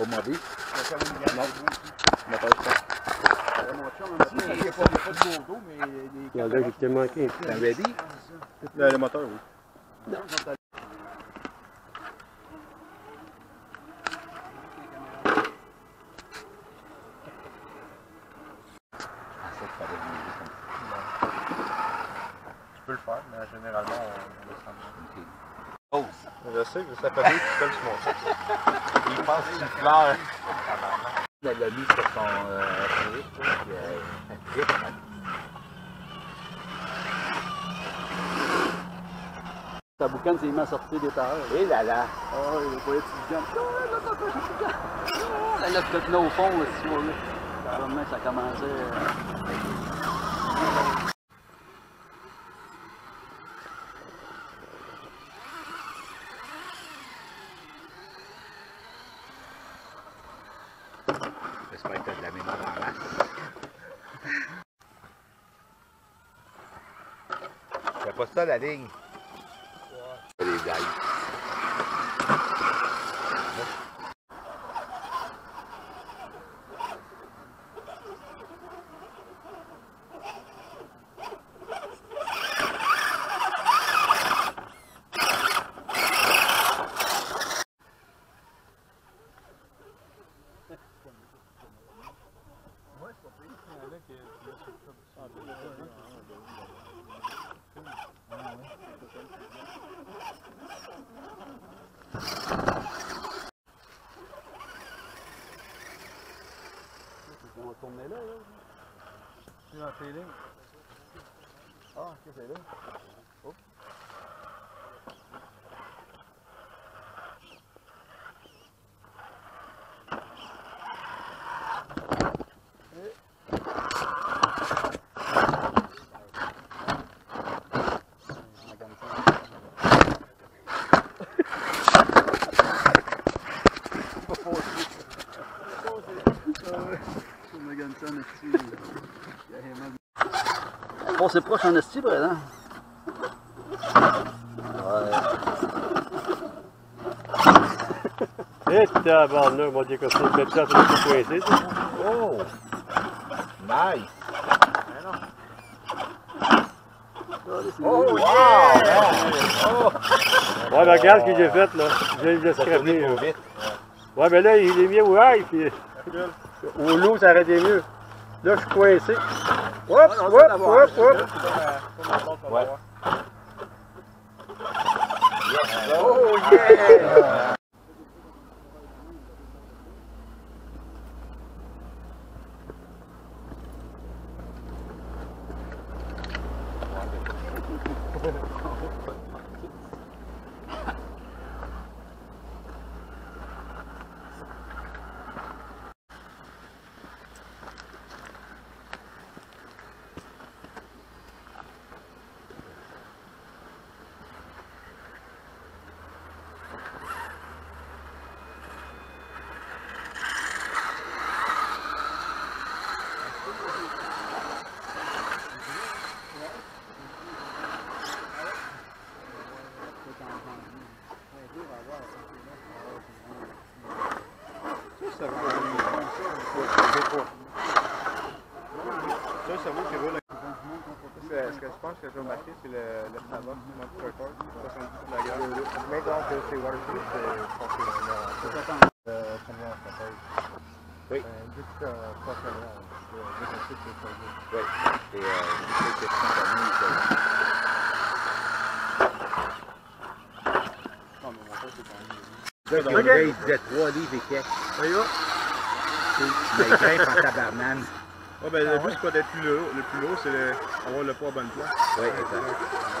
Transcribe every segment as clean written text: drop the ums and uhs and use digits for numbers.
Au midi? Non. Moteur pas. Il n'y a pas de moto, mais Il y en a qui t'ont manqué. C'est un ready? le moteur, oui. Non. Tu peux le faire, mais généralement, on descend. Oh! Je sais que ça fait deux tout seul sur mon sac. Il pense que tu pleures. Elle l'a mis sur son trip, Ta boucane s'est mis à sortir des tailleurs. Et là là! Oh, il va pas être boucane. Elle a peut-être au fond aussi, là. Vraiment, ça commençait. J'espère que tu as de la mémoire en masse. C'est pas ça la ligne. Ouais. Les blagues. On va tourner là, là. C'est dans StLin. Ah, ok, c'est là. Oh. Bon, c'est proche en esti, par exemple. Et tabarnak, on va dire que c'est une belle place pour se pointer, ça. Oh! Nice! Oh, Wow! yeah! Ouais, mais regarde ce que j'ai fait, là. J'ai le Ça tourne scraper. trop vite. Ouais, mais là, il est mis au high, puis au low, ça aurait été mieux. Là, je suis coincé. Hop, hop, hop, hop. Ouais. Oh, yeah! Ça vaut qui roule. Ce que je pense que je vais marquer, c'est le sabot, notre record, 70 de la gueule. Mais donc, c'est waterproof, je pense que combien on s'appelle? Oui. Juste pas très loin. Oui. C'est une question comme Non, mais mon frère, c'est quand même. il disait 3 livres et quelques. Ça y va? Mais il grimpe en tabarnane. Ouais, ben, le but, c'est pas d'être plus haut. Le plus haut, c'est d'avoir le poids à bonne place. Oui, exact.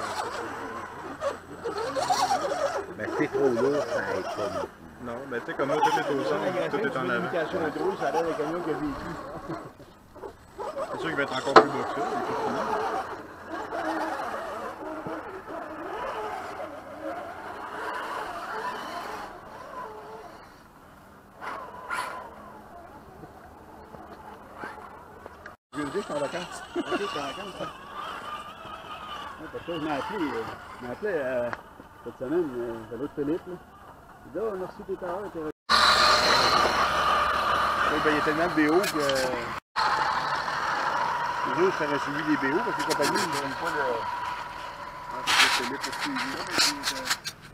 Mais c'est trop lourd, ça aide pas. Non, ben, tu sais, comme moi, tout est au centre, tout est en avant. Ça a l'air d'un camion qui a vécu. C'est sûr qu'il va être encore plus beau que ça. Il est tout fini. Je suis en vacances. Ok, je suis en vacances. Parce que je m'ai appelé cette semaine, c'est l'autre Philippe. Là. Il dit, oh, merci tes tailleurs. Ben, il y a tellement de BO que... Les autres, ça aurait suivi des BO parce que les compagnies ne donnent pas le... Ah, c'est là pour suivre.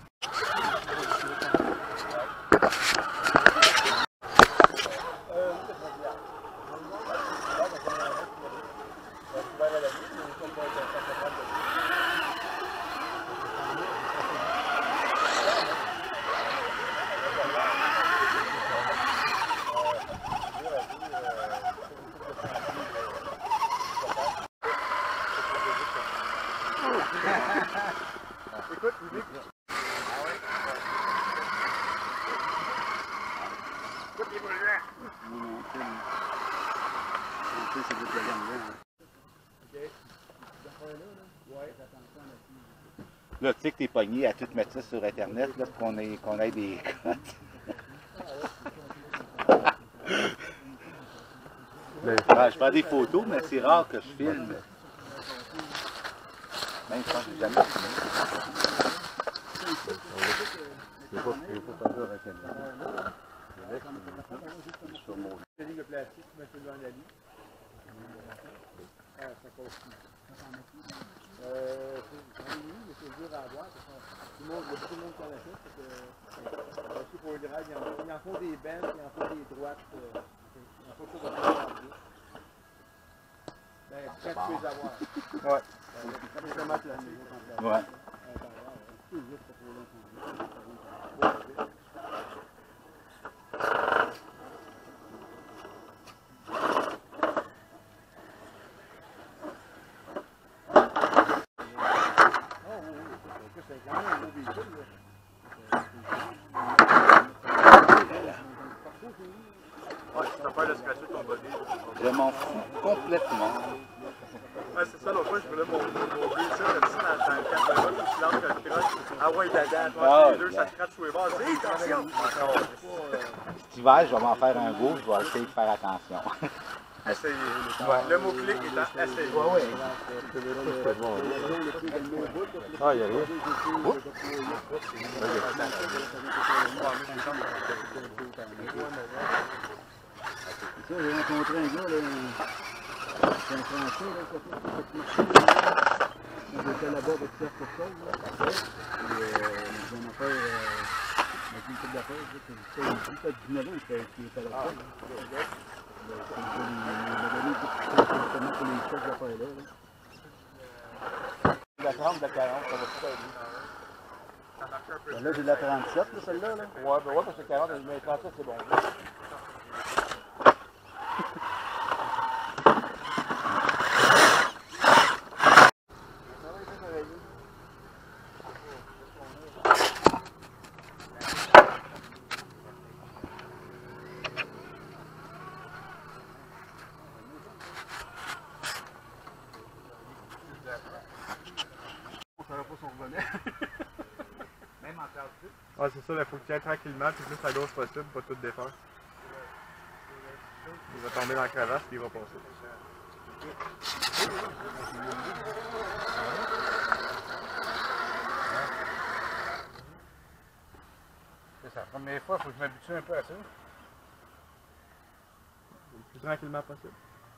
Écoute, vous écoutez. Ah ouais? Écoute les volants. Non, c'est de la gamme. OK. Ouais. Là, tu sais que t'es pogné à tout mettre ça sur Internet, là, pour qu'on ait des cotes. Ben, je prends des photos, mais c'est rare que je filme. Même je pense que j'ai jamais filmé. Il faut pas faire avec elle. Sur mon lit de plastique, tu mets celui-là en la lit. Ah, ça continue. Mais c'est dur à avoir. Tout le monde qui en achète. Aussi pour le ride, il en faut des belles, il en faut des droites. Il en faut tout de ben, quand tu peux les avoir. Ouais. C'est vraiment plastique. Ouais. Je m'en fous complètement. Ouais, c'est ça, l'autre fois, je voulais mon vieux ça, comme ça, dans le cadre de l'autre, tu lances le croche. Ah ouais, dada, les deux, ça te crache sur les bords. Dis, attention! Cet hiver, je vais m'en faire un beau, je vais essayer de faire attention. Essayez. Le mot-clic étant essayé. Ouais, ouais. Ah, il y a rien. Ça, j'ai rencontré un gars, là, c'est un Français, là, ça fait quand j'étais là-bas avec Pierre Courcol, là, et j'ai une affaire, avec une couple d'affaires, c'était 19 ans qu'il était là-bas. Il m'a donné justement pour les chefs d'affaires-là. La 30, la 40, ça va super bien. Là, j'ai de la 37, là, celle-là. Là. Ouais, ben ouais, parce que 40, mais 37, c'est bon. Ouais, c'est ça, il faut que tu ailles tranquillement, puis plus à gauche possible, pas tout défaire. Il va tomber dans la crevasse, puis il va passer. C'est la première fois, il faut que je m'habitue un peu à ça. Le plus tranquillement possible.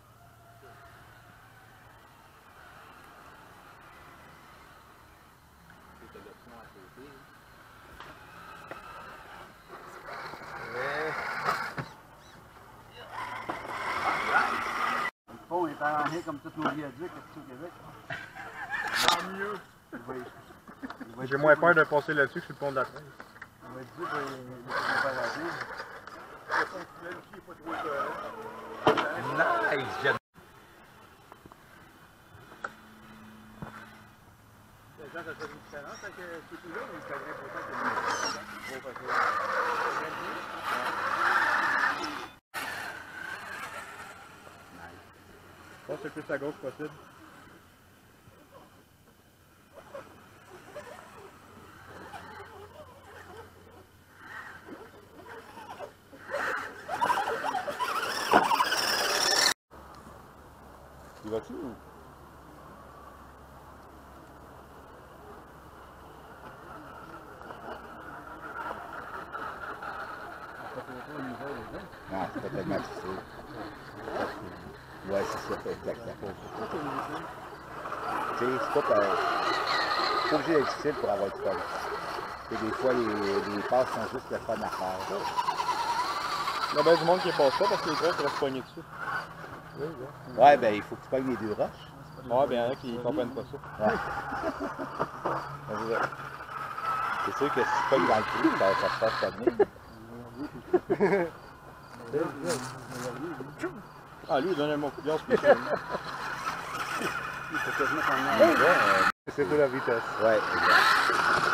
Le pont est arrangé comme tous nos viaducs ici au Québec. Tant mieux! J'ai moins peur de passer là-dessus que sur le pont de la Trace. On va être dit pour les préparatifs. Nice! Ça fait une différence avec ce coup-là, mais c'est très important que je pense le plus à gauche possible. Tu vas-tu ou? Non, c'était pas tellement difficile. Ouais, c'est ça, exactement. Tu sais, c'est pas obligé d'être difficile pour avoir du fun. Et des fois, les passes sont juste le fun à faire. Il y a bien du monde qui passe pas parce que les gros restent pognés dessus. Ouais, ben il faut que tu pognes les deux roches. Ouais, ben il y en a qui comprennent pas ça. Ouais. C'est sûr que si tu pognes dans le trou, ça se passe pas bien. Ah, lui, il donnait mon coup de lance spécial. Il faut quasiment qu'on ait C'est de la vitesse. Ouais, exact.